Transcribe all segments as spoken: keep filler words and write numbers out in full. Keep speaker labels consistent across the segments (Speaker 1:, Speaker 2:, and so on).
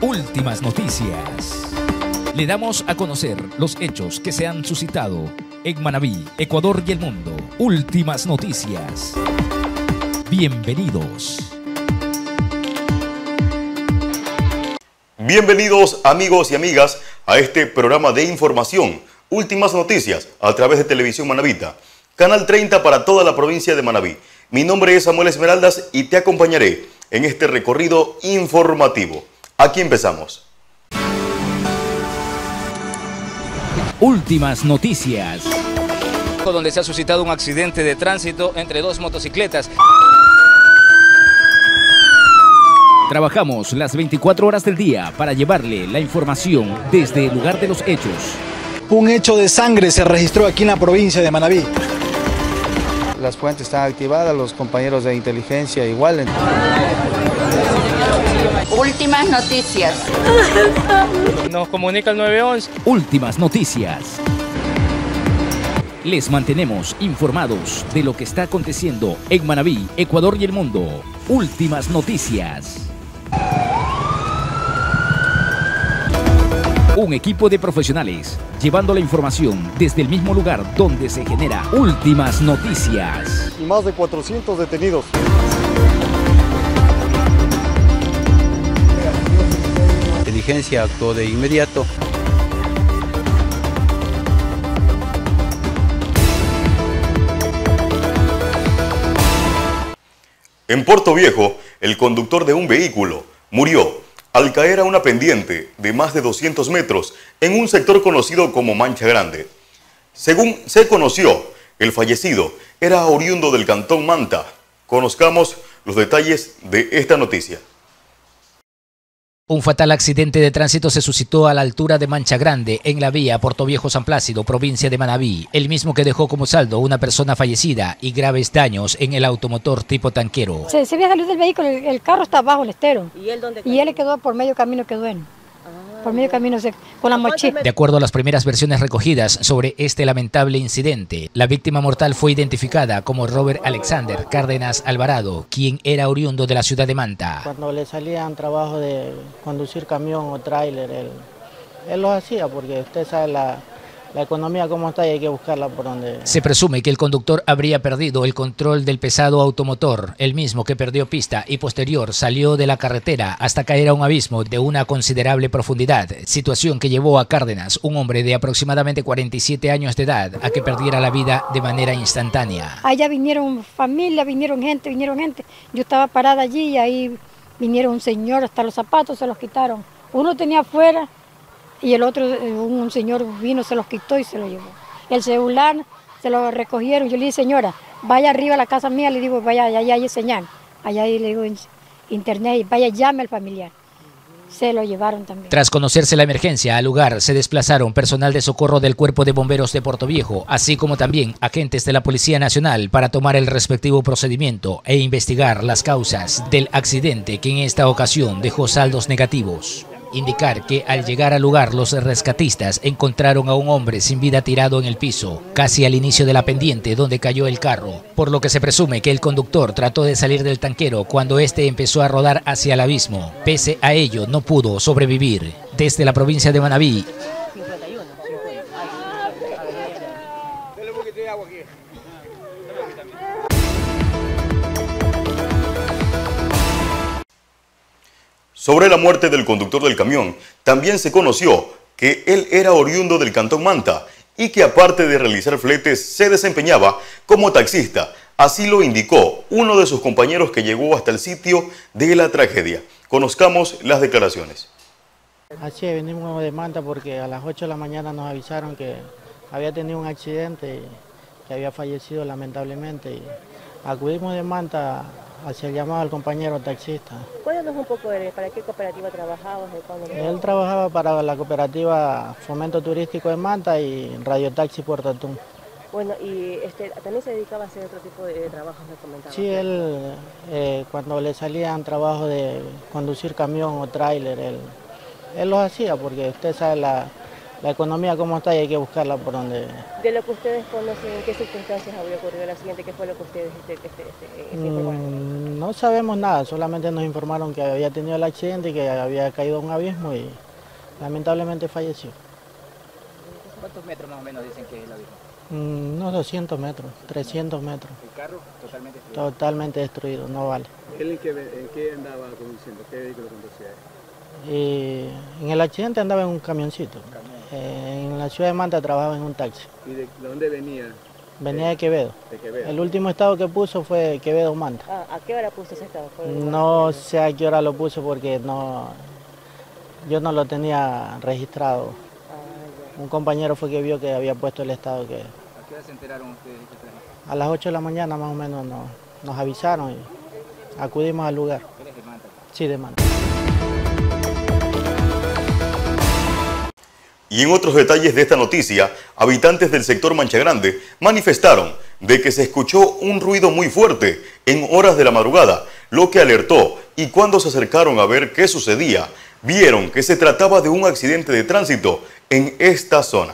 Speaker 1: Últimas noticias. Le damos a conocer los hechos que se han suscitado en Manabí, Ecuador y el mundo. Últimas noticias. Bienvenidos.
Speaker 2: Bienvenidos amigos y amigas a este programa de información. Últimas noticias a través de Televisión Manabita. Canal treinta para toda la provincia de Manabí. Mi nombre es Samuel Esmeraldas y te acompañaré en este recorrido informativo. Aquí empezamos.
Speaker 1: Últimas noticias.
Speaker 3: Donde se ha suscitado un accidente de tránsito entre dos motocicletas.
Speaker 1: Trabajamos las veinticuatro horas del día para llevarle la información desde el lugar de los hechos.
Speaker 4: Un hecho de sangre se registró aquí en la provincia de Manabí.
Speaker 5: Las fuentes están activadas, los compañeros de inteligencia igual.
Speaker 6: Últimas noticias.
Speaker 3: Nos comunica el nueve once.
Speaker 1: Últimas noticias. Les mantenemos informados de lo que está aconteciendo en Manabí, Ecuador y el mundo. Últimas noticias. Un equipo de profesionales llevando la información desde el mismo lugar donde se genera Últimas noticias.
Speaker 7: Y más de cuatrocientos detenidos.
Speaker 5: La inteligencia actuó de inmediato.
Speaker 2: En Puerto Viejo, el conductor de un vehículo murió al caer a una pendiente de más de doscientos metros en un sector conocido como Mancha Grande. Según se conoció, el fallecido era oriundo del cantón Manta. Conozcamos los detalles de esta noticia.
Speaker 1: Un fatal accidente de tránsito se suscitó a la altura de Mancha Grande, en la vía Puerto Viejo San Plácido, provincia de Manabí, el mismo que dejó como saldo una persona fallecida y graves daños en el automotor tipo tanquero.
Speaker 8: Se, se veía salir del vehículo, el, el carro está bajo el estero.
Speaker 6: ¿Y él dónde quedó?
Speaker 8: Y él quedó por medio camino, quedó en. Ah, por medio camino se, con la mochila.
Speaker 1: De acuerdo a las primeras versiones recogidas sobre este lamentable incidente, la víctima mortal fue identificada como Robert Alexander Cárdenas Alvarado, quien era oriundo de la ciudad de Manta.
Speaker 9: Cuando le salían trabajo de conducir camión o tráiler, él, él los hacía porque usted sabe la, la economía cómo está y hay que buscarla por donde...
Speaker 1: Se presume que el conductor habría perdido el control del pesado automotor, el mismo que perdió pista y posterior salió de la carretera hasta caer a un abismo de una considerable profundidad, situación que llevó a Cárdenas, un hombre de aproximadamente cuarenta y siete años de edad, a que perdiera la vida de manera instantánea.
Speaker 8: Allá vinieron familia, vinieron gente, vinieron gente. Yo estaba parada allí y ahí vinieron un señor, hasta los zapatos se los quitaron. Uno tenía afuera y el otro, un señor vino, se los quitó y se lo llevó. El celular se lo recogieron. Yo le dije, señora, vaya arriba a la casa mía, le digo, vaya, allá hay señal. Allá le digo, internet, y vaya, llame al familiar. Se lo llevaron también.
Speaker 1: Tras conocerse la emergencia, al lugar se desplazaron personal de socorro del Cuerpo de Bomberos de Puerto Viejo, así como también agentes de la Policía Nacional para tomar el respectivo procedimiento e investigar las causas del accidente que en esta ocasión dejó saldos negativos. Indicar que al llegar al lugar los rescatistas encontraron a un hombre sin vida tirado en el piso, casi al inicio de la pendiente donde cayó el carro, por lo que se presume que el conductor trató de salir del tanquero cuando este empezó a rodar hacia el abismo. Pese a ello, no pudo sobrevivir. Desde la provincia de Manabí.
Speaker 2: Sobre la muerte del conductor del camión, también se conoció que él era oriundo del cantón Manta y que aparte de realizar fletes se desempeñaba como taxista. Así lo indicó uno de sus compañeros que llegó hasta el sitio de la tragedia. Conozcamos las declaraciones.
Speaker 9: Así es, venimos de Manta porque a las ocho de la mañana nos avisaron que había tenido un accidente y que había fallecido lamentablemente. Y acudimos de Manta hacia el llamado al compañero taxista.
Speaker 6: Cuéntanos un poco de para qué cooperativa trabajabas, de cuándo...
Speaker 9: Él trabajaba para la cooperativa Fomento Turístico de Manta y Radio Taxi Puerto Atún.
Speaker 6: Bueno, y este, también se dedicaba a hacer otro tipo de, de trabajos, me comentaba.
Speaker 9: Sí, él eh, cuando le salían trabajo de conducir camión o tráiler, él, él los hacía porque usted sabe la, la economía como está y hay que buscarla por donde...
Speaker 6: De lo que ustedes conocen, ¿en qué circunstancias habría ocurrido el accidente? ¿Qué fue lo que ustedes este, este, este,
Speaker 9: mm, no sabemos nada, solamente nos informaron que había tenido el accidente y que había caído a un abismo y lamentablemente falleció.
Speaker 3: ¿Cuántos metros más o menos dicen que es el abismo?
Speaker 9: Mm, unos doscientos metros, trescientos metros.
Speaker 3: ¿El carro totalmente destruido?
Speaker 9: Totalmente destruido, no vale.
Speaker 10: ¿Él en qué, en qué andaba conduciendo? ¿Qué vehículo conducía?
Speaker 9: Y en el accidente andaba en un camioncito. Eh, en la ciudad de Manta trabajaba en un taxi.
Speaker 10: ¿Y de dónde venía?
Speaker 9: Venía de Quevedo.
Speaker 10: De Quevedo.
Speaker 9: El último estado que puso fue Quevedo Manta.
Speaker 6: Ah, ¿a qué hora puso ese estado?
Speaker 9: No sé a qué hora lo puso porque no, yo no lo tenía registrado. Un compañero fue que vio que había puesto el estado que...
Speaker 3: ¿A qué hora se enteraron ustedes?
Speaker 9: A las ocho de la mañana más o menos nos, nos avisaron y acudimos al lugar.
Speaker 3: ¿Eres de Manta?
Speaker 9: Sí, de Manta.
Speaker 2: Y en otros detalles de esta noticia, habitantes del sector Mancha Grande manifestaron de que se escuchó un ruido muy fuerte en horas de la madrugada, lo que alertó, y cuando se acercaron a ver qué sucedía, vieron que se trataba de un accidente de tránsito en esta zona.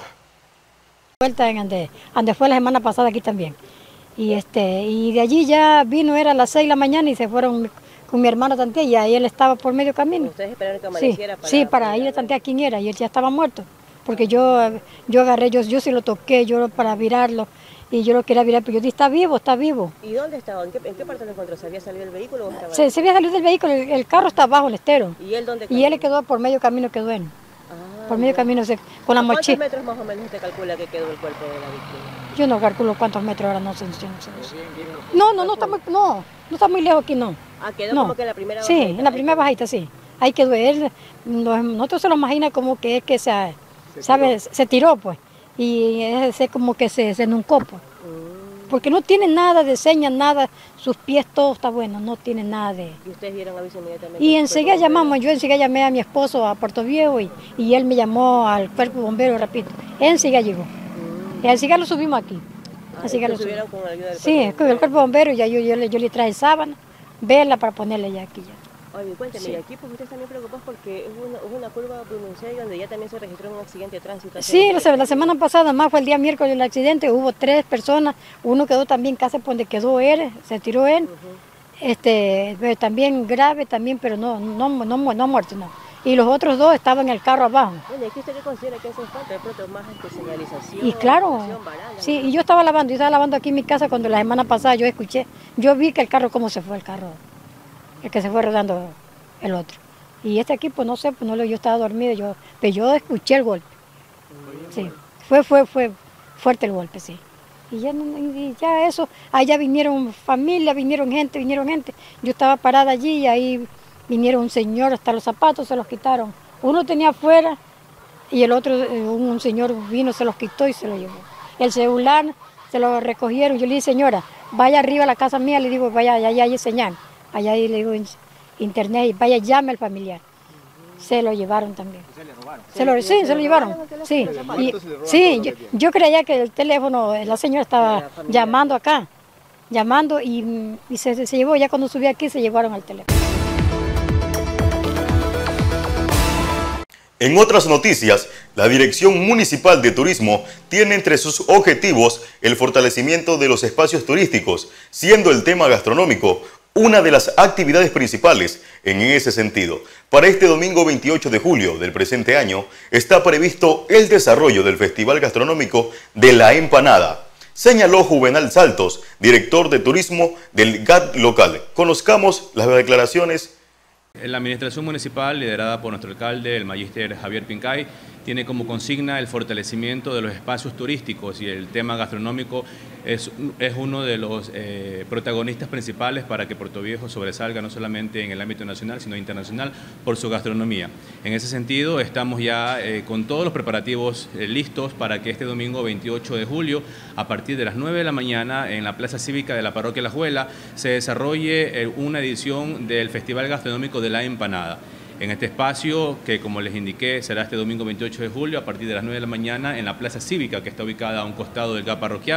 Speaker 8: Vuelta en donde, donde fue la semana pasada aquí también. Y, este, y de allí ya vino, era a las seis de la mañana y se fueron con mi hermano Tantea y ahí él estaba por medio camino.
Speaker 6: ¿Ustedes esperaron que amaneciera?
Speaker 8: Sí,
Speaker 6: para,
Speaker 8: sí, para ir a tantear quién era y él ya estaba muerto. Porque yo, yo agarré, yo, yo sí lo toqué, yo para virarlo, y yo lo quería virar, pero yo dije, está vivo, está vivo.
Speaker 6: ¿Y dónde estaba? ¿En qué, en qué parte lo encontró? ¿Se había salido del vehículo o estaba
Speaker 8: Se, se había salido del vehículo, el, el carro está abajo, el estero.
Speaker 6: ¿Y él dónde quedó?
Speaker 8: Y él quedó por medio camino, quedó en.
Speaker 6: Ah,
Speaker 8: por medio
Speaker 6: ya.
Speaker 8: camino, se, con la mochila.
Speaker 6: ¿Cuántos metros más o menos usted calcula que quedó el cuerpo de la víctima?
Speaker 8: Yo no calculo cuántos metros ahora, no sé, no sé. No, sé. no, no, no está muy, no, no está muy lejos aquí, no.
Speaker 6: Ah, quedó
Speaker 8: no.
Speaker 6: como que en la primera
Speaker 8: Sí,
Speaker 6: bajadita,
Speaker 8: en la primera bajita, sí. Ahí quedó él, nosotros se lo imagina como que es que se, se, ¿sabe? Tiró. se tiró, pues. Y es como que se, se nuncó, pues. Mm. Porque no tiene nada de señas, nada, sus pies todo está bueno, no tiene nada de...
Speaker 6: ¿Y ustedes dieron aviso inmediatamente?
Speaker 8: Y enseguida llamamos, yo enseguida llamé a mi esposo a Puerto Viejo y, y él me llamó al cuerpo bombero, repito. Él enseguida llegó. Mm. Y enseguida lo subimos aquí.
Speaker 6: Ah,
Speaker 8: enseguida lo
Speaker 6: subieron con la ayuda del
Speaker 8: Sí,
Speaker 6: cuerpo
Speaker 8: con el cuerpo bombero y ya yo, yo, le, yo le traje sábana, vela para ponerle ya aquí ya.
Speaker 6: Oye, cuénteme,
Speaker 8: Sí.
Speaker 6: y aquí pues ustedes también preocupados porque hubo una, hubo una curva pronunciada donde ya también se registró un accidente de tránsito.
Speaker 8: Sí, la, la semana pasada, más fue el día miércoles el accidente, hubo tres personas, uno quedó también casi por donde quedó él, se tiró él, uh-huh. este, también grave también, pero no, no, no, no, no muerto, no. Y los otros dos estaban en el carro abajo.
Speaker 6: Bueno, ¿y aquí usted qué considera que hace falta? De pronto más este, señalización.
Speaker 8: Y claro, sí, y yo estaba lavando, yo estaba lavando aquí en mi casa cuando la semana pasada yo escuché, yo vi que el carro, cómo se fue el carro, el que se fue rodando el otro. Y este aquí, pues no sé, pues no lo, yo estaba dormida, yo, pero yo escuché el golpe. Sí, fue, fue, fue fuerte el golpe, sí. Y ya, y ya eso, allá vinieron familia, vinieron gente, vinieron gente. Yo estaba parada allí y ahí vinieron un señor, hasta los zapatos se los quitaron. Uno tenía afuera y el otro, un señor vino, se los quitó y se lo llevó. El celular se lo recogieron. Yo le dije, señora, vaya arriba a la casa mía, le digo, vaya, allá hay señal. Allá le digo, internet, y vaya, llame al familiar. Se lo llevaron también. ¿Se le robaron? Se lo, sí, se lo llevaron. Sí, y, sí yo, yo creía que el teléfono, la señora estaba llamando acá, llamando y, y se, se llevó, ya cuando subí aquí se llevaron al teléfono.
Speaker 2: En otras noticias, la Dirección Municipal de Turismo tiene entre sus objetivos el fortalecimiento de los espacios turísticos, siendo el tema gastronómico una de las actividades principales en ese sentido. Para este domingo veintiocho de julio del presente año está previsto el desarrollo del Festival Gastronómico de la Empanada, señaló Juvenal Saltos, director de turismo del G A T local. Conozcamos las declaraciones.
Speaker 11: La administración municipal, liderada por nuestro alcalde, el magíster Javier Pincay, tiene como consigna el fortalecimiento de los espacios turísticos y el tema gastronómico es, es uno de los eh, protagonistas principales para que Puerto Viejo sobresalga no solamente en el ámbito nacional, sino internacional por su gastronomía. En ese sentido, estamos ya eh, con todos los preparativos eh, listos para que este domingo veintiocho de julio, a partir de las nueve de la mañana, en la Plaza Cívica de la Parroquia La Juela, se desarrolle eh, una edición del Festival Gastronómico de la Empanada. En este espacio, que como les indiqué, será este domingo veintiocho de julio, a partir de las nueve de la mañana, en la Plaza Cívica, que está ubicada a un costado del G A P parroquial,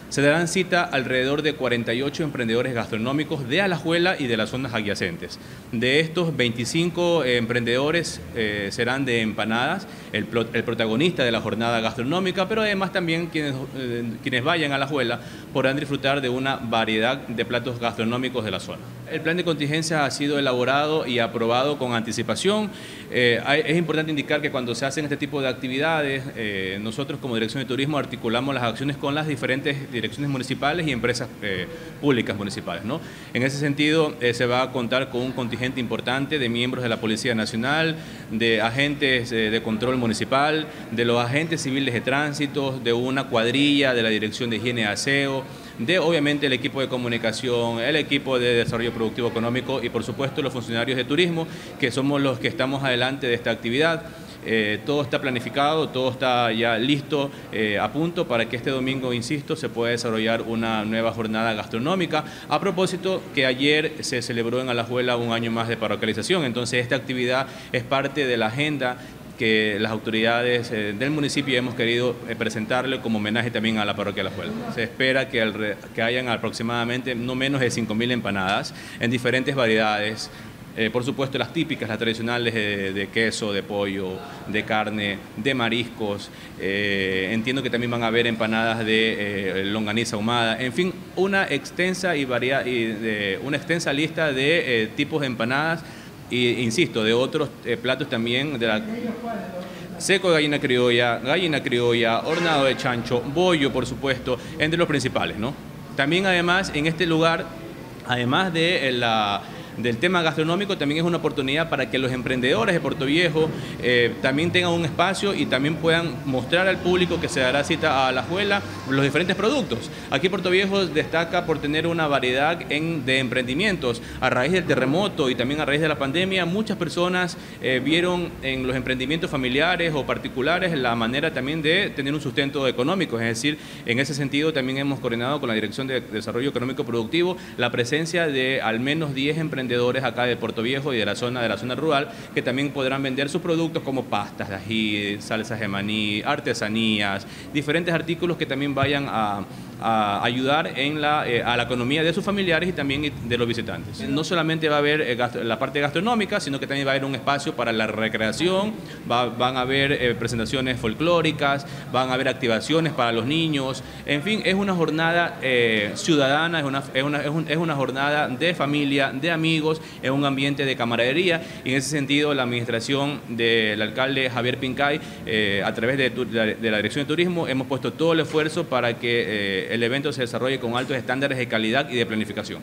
Speaker 11: Se darán cita alrededor de cuarenta y ocho emprendedores gastronómicos de Alajuela y de las zonas adyacentes. De estos, veinticinco eh, emprendedores eh, serán de empanadas, el, el protagonista de la jornada gastronómica, pero además también quienes, eh, quienes vayan a Alajuela podrán disfrutar de una variedad de platos gastronómicos de la zona. El plan de contingencia ha sido elaborado y aprobado con anticipación. Eh, hay, es importante indicar que cuando se hacen este tipo de actividades, eh, nosotros como Dirección de Turismo articulamos las acciones con las diferentes direcciones municipales y empresas eh, públicas municipales, ¿no? En ese sentido, eh, se va a contar con un contingente importante de miembros de la Policía Nacional, de agentes eh, de control municipal, de los agentes civiles de tránsito, de una cuadrilla de la Dirección de Higiene y Aseo, de obviamente el equipo de comunicación, el equipo de desarrollo productivo económico y por supuesto los funcionarios de turismo, que somos los que estamos adelante de esta actividad. Eh, todo está planificado, todo está ya listo, eh, a punto para que este domingo, insisto, se pueda desarrollar una nueva jornada gastronómica. A propósito, que ayer se celebró en Alajuela un año más de parroquialización, entonces esta actividad es parte de la agenda que las autoridades eh, del municipio hemos querido eh, presentarle como homenaje también a la parroquia de Alajuela. Se espera que, al, que hayan aproximadamente no menos de cinco mil empanadas en diferentes variedades. Eh, por supuesto las típicas, las tradicionales de, de queso, de pollo, de carne, de mariscos. Eh, entiendo que también van a haber empanadas de eh, longaniza ahumada. En fin, una extensa, y varia, y de, una extensa lista de eh, tipos de empanadas e, insisto, de otros eh, platos también de la... Seco de gallina criolla, gallina criolla, hornado de chancho, bollo, por supuesto, entre los principales, ¿no? También además en este lugar, además de la... del tema gastronómico, también es una oportunidad para que los emprendedores de Puerto Viejo eh, también tengan un espacio y también puedan mostrar al público que se dará cita a Alajuela los diferentes productos. Aquí Puerto Viejo destaca por tener una variedad en, de emprendimientos. A raíz del terremoto y también a raíz de la pandemia, muchas personas eh, vieron en los emprendimientos familiares o particulares la manera también de tener un sustento económico. Es decir, en ese sentido también hemos coordinado con la Dirección de Desarrollo Económico Productivo la presencia de al menos diez emprendedores acá de Puerto Viejo y de la zona de la zona rural, que también podrán vender sus productos como pastas de ají, salsas de maní, artesanías, diferentes artículos que también vayan a, a ayudar en la, eh, a la economía de sus familiares y también de los visitantes. No solamente va a haber eh, la parte gastronómica, sino que también va a haber un espacio para la recreación, va, van a haber eh, presentaciones folclóricas, van a haber activaciones para los niños, en fin, es una jornada eh, ciudadana, es una, es, una, es, un, es una jornada de familia, de amigos, es un ambiente de camaradería y en ese sentido la administración del alcalde Javier Pincay, eh, a través de, de la Dirección de Turismo, hemos puesto todo el esfuerzo para que eh, el evento se desarrolle con altos estándares de calidad y de planificación.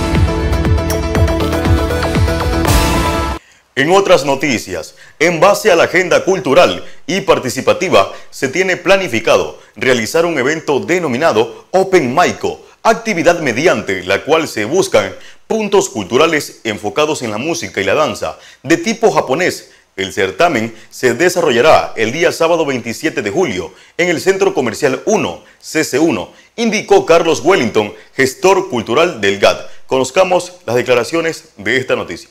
Speaker 2: En otras noticias, en base a la agenda cultural y participativa, se tiene planificado realizar un evento denominado Open Maico, actividad mediante la cual se buscan puntos culturales enfocados en la música y la danza de tipo japonés. El certamen se desarrollará el día sábado veintisiete de julio en el Centro Comercial uno, C C uno, indicó Carlos Wellington, gestor cultural del G A D. Conozcamos las declaraciones de esta noticia.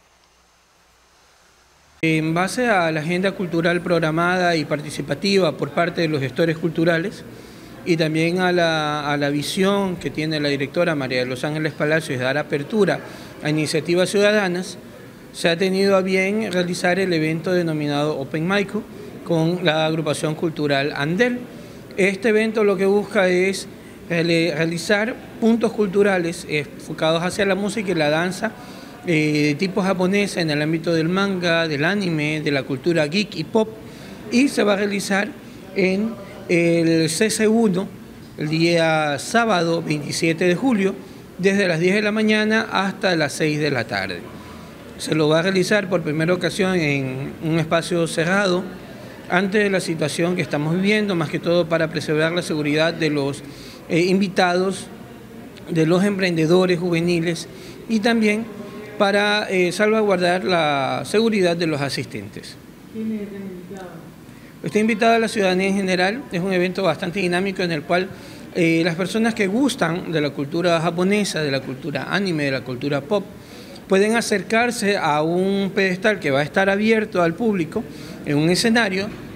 Speaker 12: En base a la agenda cultural programada y participativa por parte de los gestores culturales y también a la, a la visión que tiene la directora María de los Ángeles Palacios de dar apertura a iniciativas ciudadanas, se ha tenido a bien realizar el evento denominado Open Maico con la agrupación cultural Andel. Este evento lo que busca es realizar puntos culturales enfocados hacia la música y la danza eh, de tipo japonesa en el ámbito del manga, del anime, de la cultura geek y pop, y se va a realizar en el C C uno el día sábado veintisiete de julio desde las diez de la mañana hasta las seis de la tarde. Se lo va a realizar por primera ocasión en un espacio cerrado ante la situación que estamos viviendo, más que todo para preservar la seguridad de los eh, invitados, de los emprendedores juveniles y también para eh, salvaguardar la seguridad de los asistentes. ¿Quién es el invitado? Está invitada la ciudadanía en general, es un evento bastante dinámico en el cual eh, las personas que gustan de la cultura japonesa, de la cultura anime, de la cultura pop, pueden acercarse a un pedestal que va a estar abierto al público en un escenario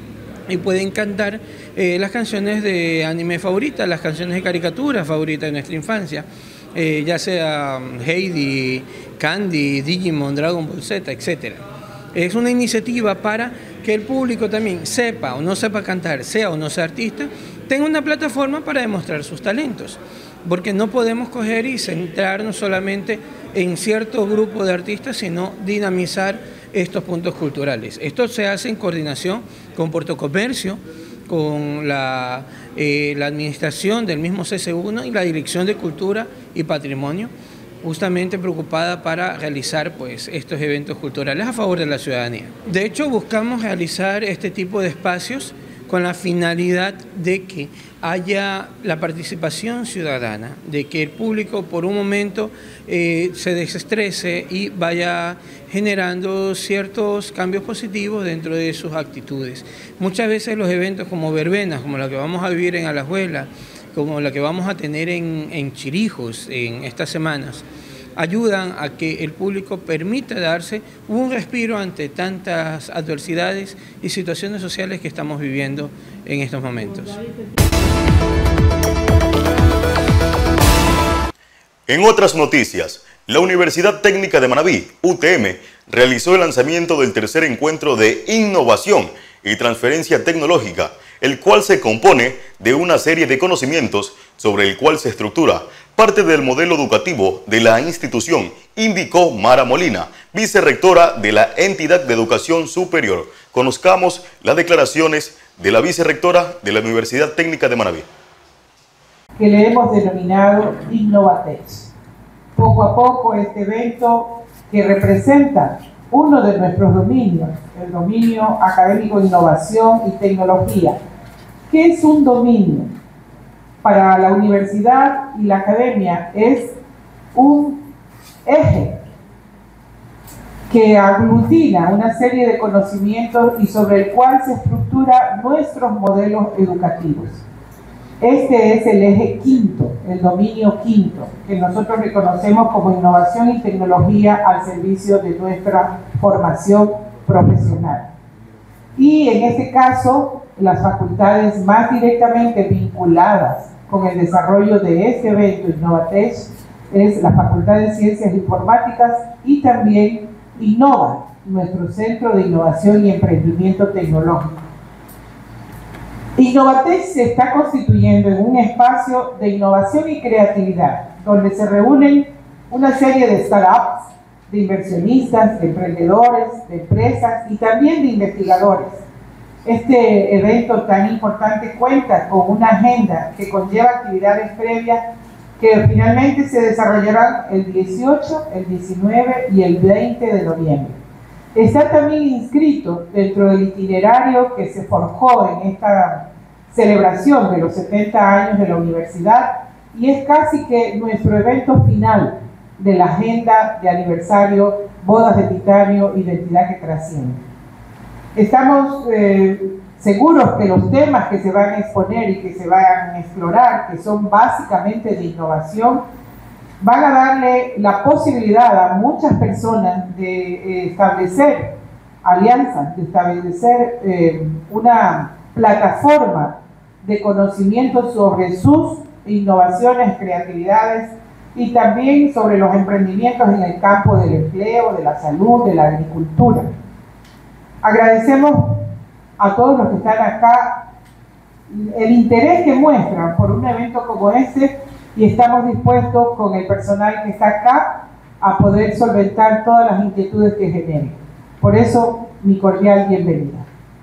Speaker 12: y pueden cantar eh, las canciones de anime favoritas, las canciones de caricatura favoritas de nuestra infancia, eh, ya sea Heidi, Candy, Digimon, Dragon Ball Z, etcétera. Es una iniciativa para que el público también sepa o no sepa cantar, sea o no sea artista, tenga una plataforma para demostrar sus talentos, porque no podemos coger y centrarnos solamente en cierto grupo de artistas, sino dinamizar estos puntos culturales. Esto se hace en coordinación con Puerto Comercio, con la, eh, la administración del mismo C C uno y la Dirección de Cultura y Patrimonio, justamente preocupada para realizar pues, estos eventos culturales a favor de la ciudadanía. De hecho, buscamos realizar este tipo de espacios con la finalidad de que haya la participación ciudadana, de que el público por un momento eh, se desestrese y vaya generando ciertos cambios positivos dentro de sus actitudes. Muchas veces los eventos como verbenas, como la que vamos a vivir en Alajuela, como la que vamos a tener en, en Chirijos en estas semanas, ayudan a que el público permita darse un respiro ante tantas adversidades y situaciones sociales que estamos viviendo en estos momentos.
Speaker 2: En otras noticias, la Universidad Técnica de Manabí, U T M, realizó el lanzamiento del tercer encuentro de innovación y transferencia tecnológica, el cual se compone de una serie de conocimientos sobre el cual se estructura parte del modelo educativo de la institución, indicó Mara Molina, vicerrectora de la entidad de educación superior. Conozcamos las declaraciones de la vicerrectora de la Universidad Técnica de Manabí.
Speaker 13: Que le hemos denominado Innovatech. Poco a poco este evento que representa uno de nuestros dominios, el dominio académico, innovación y tecnología. ¿Qué es un dominio? Para la universidad y la academia es un eje que aglutina una serie de conocimientos y sobre el cual se estructura nuestros modelos educativos. Este es el eje quinto, el dominio quinto, que nosotros reconocemos como innovación y tecnología al servicio de nuestra formación profesional. Y en este caso, las facultades más directamente vinculadas con el desarrollo de este evento Innovatech es la Facultad de Ciencias Informáticas y también Innova, nuestro Centro de Innovación y Emprendimiento Tecnológico. Innovatech se está constituyendo en un espacio de innovación y creatividad, donde se reúnen una serie de startups, de inversionistas, de emprendedores, de empresas y también de investigadores. Este evento tan importante cuenta con una agenda que conlleva actividades previas que finalmente se desarrollarán el dieciocho, el diecinueve y el veinte de noviembre. Está también inscrito dentro del itinerario que se forjó en esta celebración de los setenta años de la universidad y es casi que nuestro evento final de la agenda de aniversario Bodas de Titanio, Identidad que Trasciende. Estamos eh, seguros que los temas que se van a exponer y que se van a explorar, que son básicamente de innovación, van a darle la posibilidad a muchas personas de eh, establecer alianzas, de establecer eh, una plataforma de conocimiento sobre sus innovaciones, creatividades y también sobre los emprendimientos en el campo del empleo, de la salud, de la agricultura. Agradecemos a todos los que están acá el interés que muestran por un evento como este y estamos dispuestos con el personal que está acá a poder solventar todas las inquietudes que generen. Por eso, mi cordial bienvenida.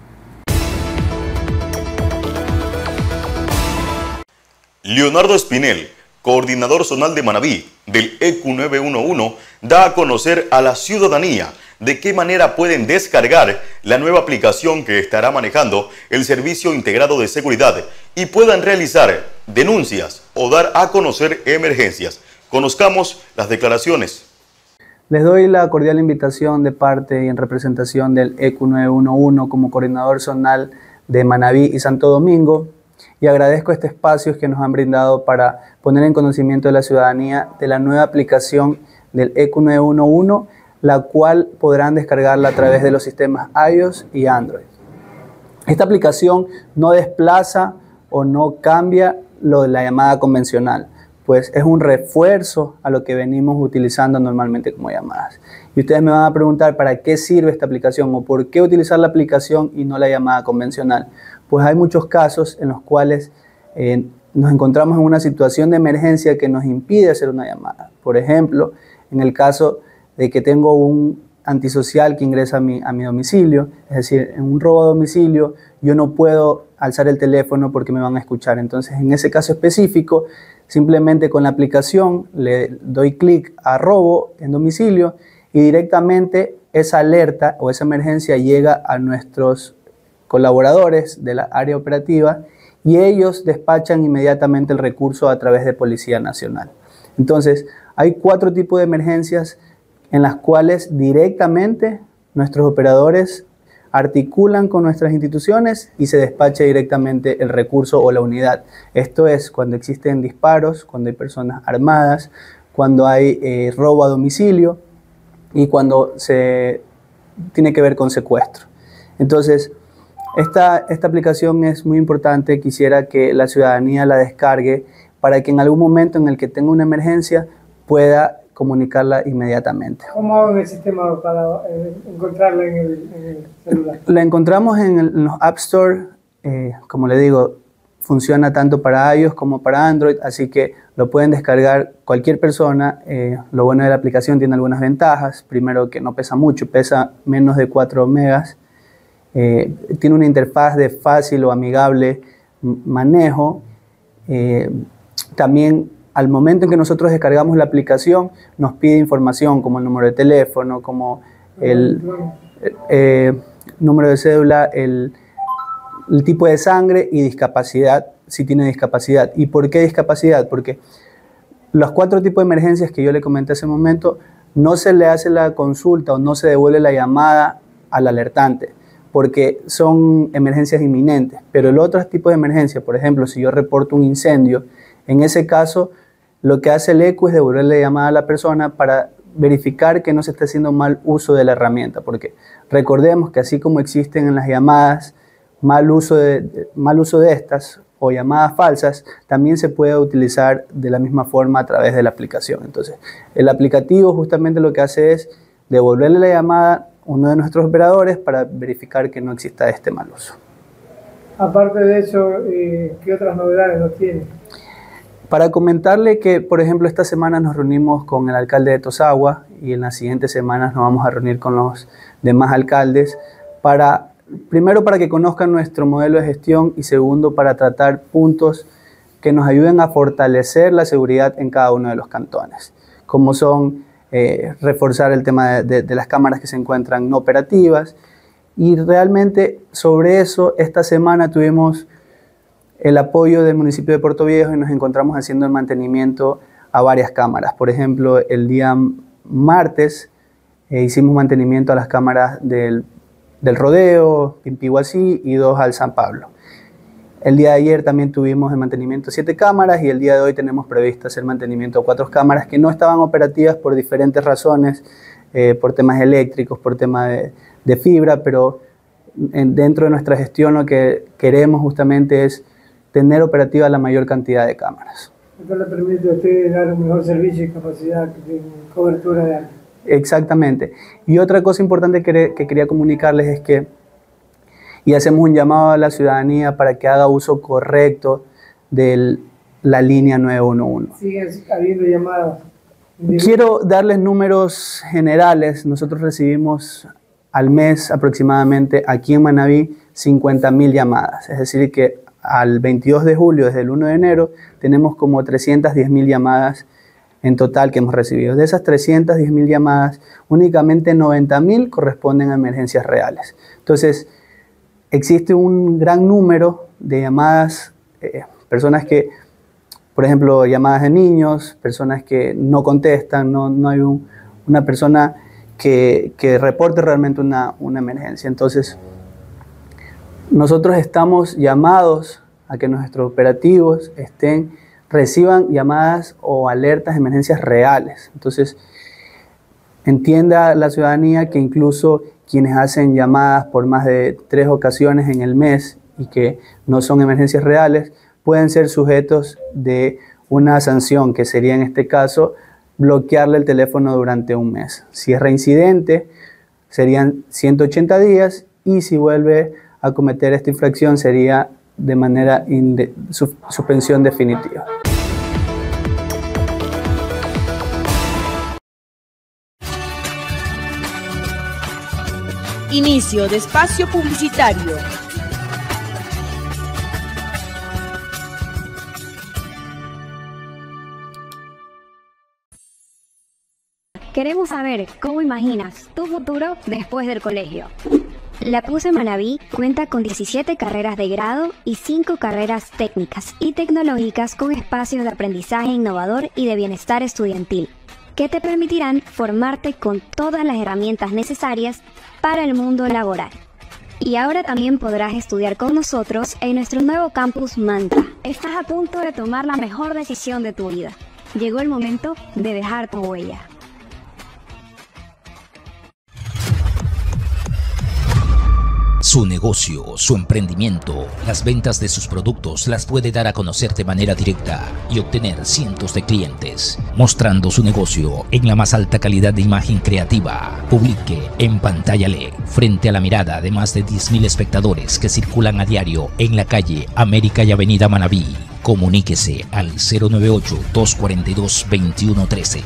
Speaker 2: Leonardo Espinel, coordinador zonal de Manabí del E Q nueve once, da a conocer a la ciudadanía de qué manera pueden descargar la nueva aplicación que estará manejando el Servicio Integrado de Seguridad y puedan realizar denuncias o dar a conocer emergencias. Conozcamos las declaraciones.
Speaker 14: Les doy la cordial invitación de parte y en representación del E Q nueve once como coordinador zonal de Manabí y Santo Domingo y agradezco este espacio que nos han brindado para poner en conocimiento de la ciudadanía de la nueva aplicación del E Q nueve once, la cual podrán descargarla a través de los sistemas iOS y Android. Esta aplicación no desplaza o no cambia lo de la llamada convencional, pues es un refuerzo a lo que venimos utilizando normalmente como llamadas. Y ustedes me van a preguntar para qué sirve esta aplicación o por qué utilizar la aplicación y no la llamada convencional. Pues hay muchos casos en los cuales eh, nos encontramos en una situación de emergencia que nos impide hacer una llamada. Por ejemplo, en el caso de que tengo un antisocial que ingresa a mi, a mi domicilio, es decir, en un robo a domicilio, yo no puedo alzar el teléfono porque me van a escuchar. Entonces, en ese caso específico, simplemente con la aplicación le doy clic a robo en domicilio y directamente esa alerta o esa emergencia llega a nuestros colaboradores de la área operativa y ellos despachan inmediatamente el recurso a través de Policía Nacional. Entonces, hay cuatro tipos de emergencias en las cuales directamente nuestros operadores articulan con nuestras instituciones y se despacha directamente el recurso o la unidad. Esto es cuando existen disparos, cuando hay personas armadas, cuando hay eh, robo a domicilio y cuando se tiene que ver con secuestro. Entonces, esta, esta aplicación es muy importante. Quisiera que la ciudadanía la descargue para que en algún momento en el que tenga una emergencia pueda comunicarla inmediatamente.
Speaker 15: ¿Cómo hago en el sistema para eh, encontrarla en el, en el celular?
Speaker 14: La encontramos en, el, en los App Store, eh, como le digo, funciona tanto para iOS como para Android, así que lo pueden descargar cualquier persona. Eh, lo bueno de la aplicación tiene algunas ventajas. Primero, que no pesa mucho, pesa menos de cuatro megas. Eh, tiene una interfaz de fácil o amigable manejo. Eh, también al momento en que nosotros descargamos la aplicación, nos pide información como el número de teléfono, como el eh, número de cédula, el, el tipo de sangre y discapacidad, si tiene discapacidad. ¿Y por qué discapacidad? Porque los cuatro tipos de emergencias que yo le comenté hace un momento, no se le hace la consulta o no se devuelve la llamada al alertante, porque son emergencias inminentes. Pero el otro tipo de emergencia, por ejemplo, si yo reporto un incendio, en ese caso, lo que hace el E Q es devolverle la llamada a la persona para verificar que no se esté haciendo mal uso de la herramienta, porque recordemos que así como existen en las llamadas mal uso de, mal uso de estas o llamadas falsas, también se puede utilizar de la misma forma a través de la aplicación. Entonces, el aplicativo justamente lo que hace es devolverle la llamada a uno de nuestros operadores para verificar que no exista este mal uso.
Speaker 15: Aparte de eso, ¿qué otras novedades nos tiene?
Speaker 14: Para comentarle que, por ejemplo, esta semana nos reunimos con el alcalde de Tosagua y en las siguientes semanas nos vamos a reunir con los demás alcaldes para, primero, para que conozcan nuestro modelo de gestión y segundo, para tratar puntos que nos ayuden a fortalecer la seguridad en cada uno de los cantones, como son eh, reforzar el tema de, de, de las cámaras que se encuentran no operativas. Y realmente sobre eso, esta semana tuvimos el apoyo del municipio de Puerto Viejo y nos encontramos haciendo el mantenimiento a varias cámaras. Por ejemplo, el día martes eh, hicimos mantenimiento a las cámaras del, del Rodeo, Pimpiguací y dos al San Pablo. El día de ayer también tuvimos el mantenimiento de siete cámaras y el día de hoy tenemos previsto hacer mantenimiento a cuatro cámaras que no estaban operativas por diferentes razones, eh, por temas eléctricos, por temas de, de fibra, pero en, dentro de nuestra gestión lo que queremos justamente es tener operativa la mayor cantidad de cámaras.
Speaker 15: Esto le permite a usted dar un mejor servicio y capacidad de cobertura de área.
Speaker 14: Exactamente. Y otra cosa importante que, que quería comunicarles es que, y hacemos un llamado a la ciudadanía para que haga uso correcto de la línea nueve uno uno.
Speaker 15: Siguen habiendo llamadas.
Speaker 14: Quiero darles números generales. Nosotros recibimos al mes aproximadamente aquí en Manabí cincuenta mil llamadas, es decir que al veintidós de julio, desde el uno de enero, tenemos como trescientas diez mil llamadas en total que hemos recibido. De esas trescientas diez mil llamadas, únicamente noventa mil corresponden a emergencias reales. Entonces, existe un gran número de llamadas, eh, personas que, por ejemplo, llamadas de niños, personas que no contestan, no, no hay un, una persona que, que reporte realmente una, una emergencia. Entonces, nosotros estamos llamados a que nuestros operativos estén, reciban llamadas o alertas de emergencias reales. Entonces, entienda la ciudadanía que incluso quienes hacen llamadas por más de tres ocasiones en el mes y que no son emergencias reales, pueden ser sujetos de una sanción, que sería en este caso bloquearle el teléfono durante un mes. Si es reincidente, serían ciento ochenta días, y si vuelve a cometer esta infracción sería de manera de su suspensión definitiva.
Speaker 16: Inicio de espacio publicitario.
Speaker 17: Queremos saber cómo imaginas tu futuro después del colegio. La P U C Manabí cuenta con diecisiete carreras de grado y cinco carreras técnicas y tecnológicas con espacios de aprendizaje innovador y de bienestar estudiantil, que te permitirán formarte con todas las herramientas necesarias para el mundo laboral. Y ahora también podrás estudiar con nosotros en nuestro nuevo campus Manta. Estás a punto de tomar la mejor decisión de tu vida. Llegó el momento de dejar tu huella.
Speaker 1: Su negocio, su emprendimiento, las ventas de sus productos las puede dar a conocer de manera directa y obtener cientos de clientes, mostrando su negocio en la más alta calidad de imagen creativa. Publique en pantalla L E D frente a la mirada de más de diez mil espectadores que circulan a diario en la calle América y Avenida Manabí. Comuníquese al cero nueve ocho, dos cuatro dos, dos uno uno tres.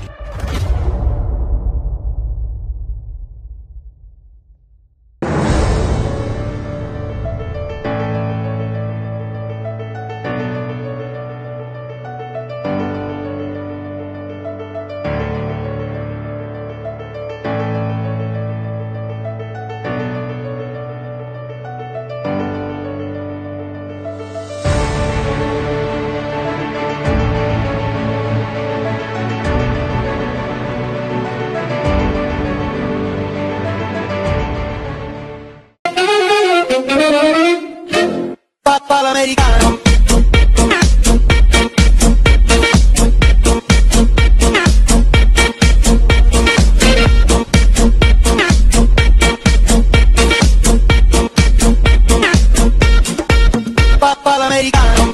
Speaker 18: Americano. Papal americano.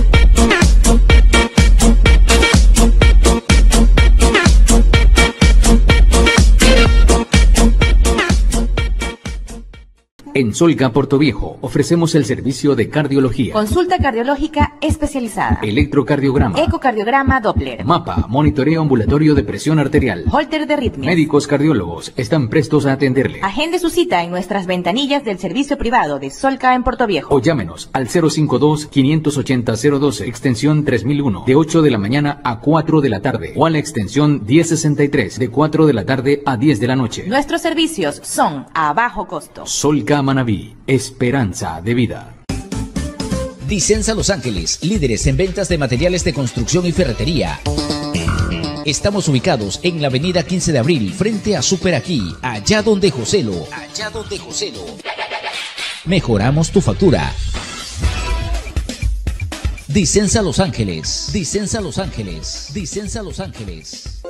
Speaker 19: En Solca Portoviejo ofrecemos el servicio de cardiología,
Speaker 20: consulta cardiológica especializada,
Speaker 19: electrocardiograma,
Speaker 20: ecocardiograma Doppler,
Speaker 19: mapa, monitoreo ambulatorio de presión arterial,
Speaker 20: holter de ritmos.
Speaker 19: Médicos cardiólogos están prestos a atenderle.
Speaker 20: Agende su cita en nuestras ventanillas del servicio privado de Solca en Portoviejo.
Speaker 19: O llámenos al cero cinco dos, cinco ocho cero, cero doce, extensión tres mil uno, de ocho de la mañana a cuatro de la tarde, o a la extensión diez sesenta y tres, de cuatro de la tarde a diez de la noche.
Speaker 20: Nuestros servicios son a bajo costo.
Speaker 19: Solca Manabí, esperanza de vida.
Speaker 1: Disensa Los Ángeles, líderes en ventas de materiales de construcción y ferretería. Estamos ubicados en la avenida quince de abril, frente a Super Aquí, allá donde Joselo. Allá donde Joselo. Mejoramos tu factura. Disensa Los Ángeles. Disensa Los Ángeles. Disensa Los Ángeles.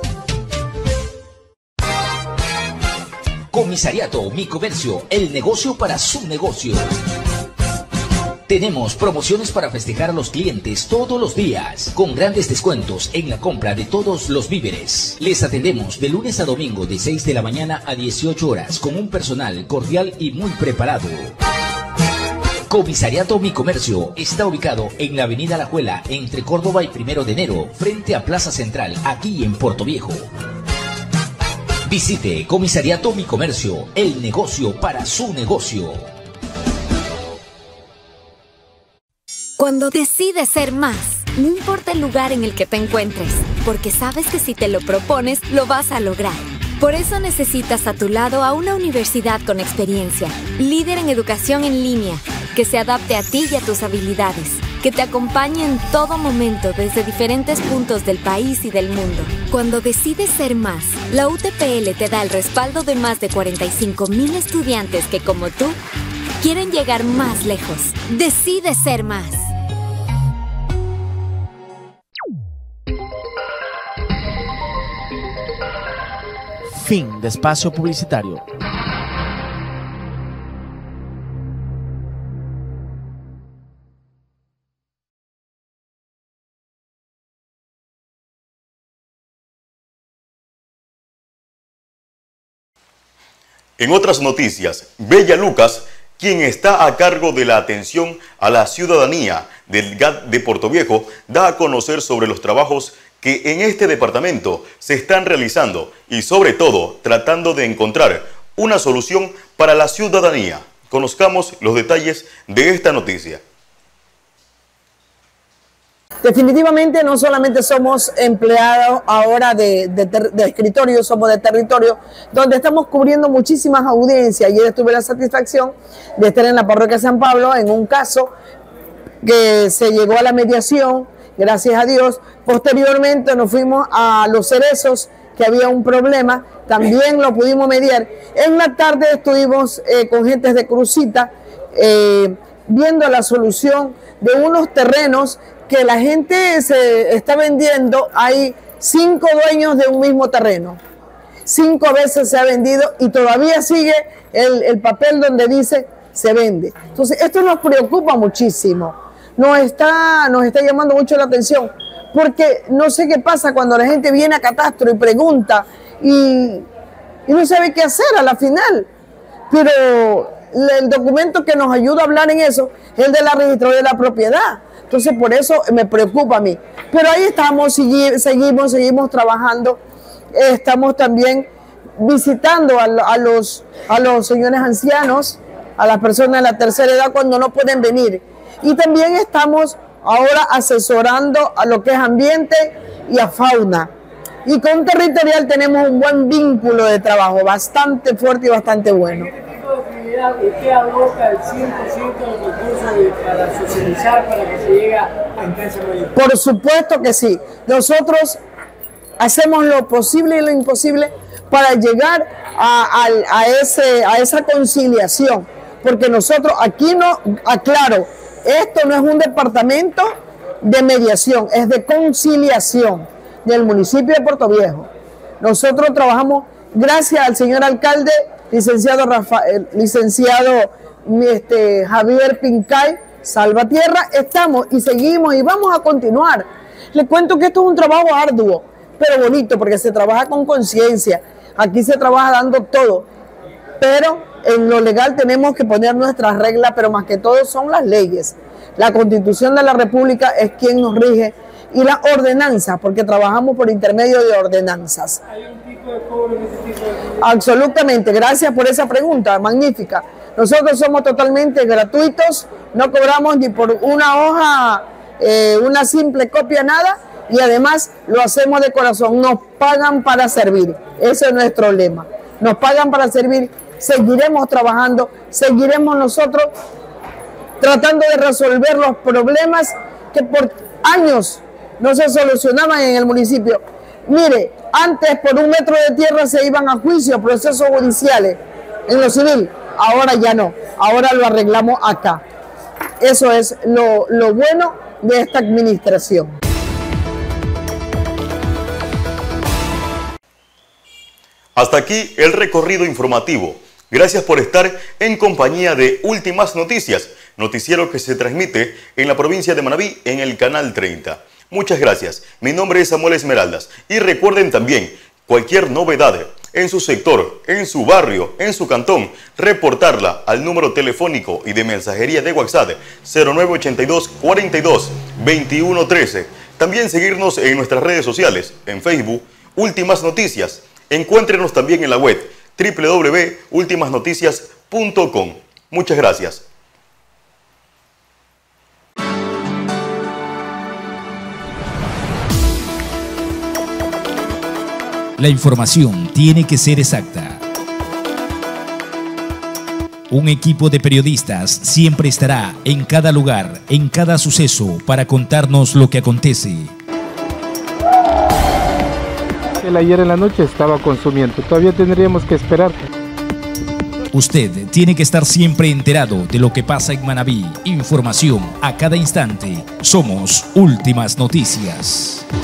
Speaker 1: Comisariato Mi Comercio, el negocio para su negocio. Tenemos promociones para festejar a los clientes todos los días, con grandes descuentos en la compra de todos los víveres. Les atendemos de lunes a domingo de seis de la mañana a dieciocho horas, con un personal cordial y muy preparado. Comisariato Mi Comercio está ubicado en la avenida La Juela, entre Córdoba y Primero de Enero, frente a Plaza Central, aquí en Portoviejo. Visite Comisariato Mi Comercio, el negocio para su negocio.
Speaker 21: Cuando decides ser más, no importa el lugar en el que te encuentres, porque sabes que si te lo propones, lo vas a lograr. Por eso necesitas a tu lado a una universidad con experiencia, líder en educación en línea, que se adapte a ti y a tus habilidades, que te acompañe en todo momento desde diferentes puntos del país y del mundo. Cuando decides ser más, la U T P L te da el respaldo de más de cuarenta y cinco mil estudiantes que, como tú, quieren llegar más lejos. Decide ser más.
Speaker 22: Fin de espacio publicitario.
Speaker 2: En otras noticias, Bella Lucas, quien está a cargo de la atención a la ciudadanía del G A T de Portoviejo, da a conocer sobre los trabajos que en este departamento se están realizando y sobre todo tratando de encontrar una solución para la ciudadanía. Conozcamos los detalles de esta noticia.
Speaker 4: Definitivamente no solamente somos empleados ahora de, de, de escritorio, somos de territorio, donde estamos cubriendo muchísimas audiencias. Ayer tuve la satisfacción de estar en la parroquia San Pablo en un caso que se llegó a la mediación, gracias a Dios. Posteriormente nos fuimos a Los Cerezos, que había un problema, también lo pudimos mediar. En la tarde estuvimos eh, con gentes de Crucita, eh, viendo la solución de unos terrenos que la gente se está vendiendo. Hay cinco dueños de un mismo terreno. Cinco veces se ha vendido y todavía sigue el, el papel donde dice se vende. Entonces esto nos preocupa muchísimo. Nos está, nos está llamando mucho la atención, porque no sé qué pasa cuando la gente viene a Catastro y pregunta y, y no sabe qué hacer a la final. Pero el documento que nos ayuda a hablar en eso es el de la registraduría de la propiedad. Entonces por eso me preocupa a mí. Pero ahí estamos, seguimos, seguimos trabajando. Estamos también visitando a, a, los, a los señores ancianos, a las personas de la tercera edad cuando no pueden venir. Y también estamos ahora asesorando a lo que es ambiente y a fauna. Y con territorial tenemos un buen vínculo de trabajo, bastante fuerte y bastante bueno.
Speaker 15: ¿Qué aborda el cien por ciento de los recursos para socializar, para que se llegue a instancia mayor?
Speaker 4: Por supuesto que sí. Nosotros hacemos lo posible y lo imposible para llegar a, a, a, ese, a esa conciliación. Porque nosotros aquí no, aclaro, esto no es un departamento de mediación, es de conciliación del municipio de Portoviejo. Nosotros trabajamos gracias al señor alcalde, licenciado, Rafael, licenciado este, Javier Pincay Salvatierra, estamos y seguimos y vamos a continuar. Les cuento que esto es un trabajo arduo, pero bonito, porque se trabaja con conciencia. Aquí se trabaja dando todo, pero en lo legal tenemos que poner nuestras reglas, pero más que todo son las leyes. La Constitución de la República es quien nos rige y las ordenanzas, porque trabajamos por intermedio de ordenanzas.
Speaker 15: ¿Hay un tipo de cobro en ese tipo de cobro?
Speaker 4: Absolutamente, gracias por esa pregunta, magnífica. Nosotros somos totalmente gratuitos, no cobramos ni por una hoja, eh, una simple copia, nada, y además lo hacemos de corazón, nos pagan para servir, ese es nuestro lema, nos pagan para servir. Seguiremos trabajando, seguiremos nosotros tratando de resolver los problemas que por años no se solucionaban en el municipio. Mire, antes por un metro de tierra se iban a juicio, procesos judiciales en lo civil, ahora ya no, ahora lo arreglamos acá. Eso es lo, lo bueno de esta administración.
Speaker 2: Hasta aquí el recorrido informativo. Gracias por estar en compañía de Últimas Noticias, noticiero que se transmite en la provincia de Manabí en el canal treinta. Muchas gracias. Mi nombre es Samuel Esmeraldas y recuerden también cualquier novedad en su sector, en su barrio, en su cantón, reportarla al número telefónico y de mensajería de WhatsApp cero nueve ochenta y dos, cuarenta y dos, veintiuno trece. También seguirnos en nuestras redes sociales, en Facebook, Últimas Noticias. Encuéntrenos también en la web doble u doble u doble u punto últimas noticias punto com. Muchas gracias.
Speaker 1: La información tiene que ser exacta. Un equipo de periodistas siempre estará en cada lugar, en cada suceso, para contarnos lo que acontece.
Speaker 22: Él ayer en la noche estaba consumiendo, todavía tendríamos que esperar.
Speaker 1: Usted tiene que estar siempre enterado de lo que pasa en Manabí. Información a cada instante. Somos Últimas Noticias.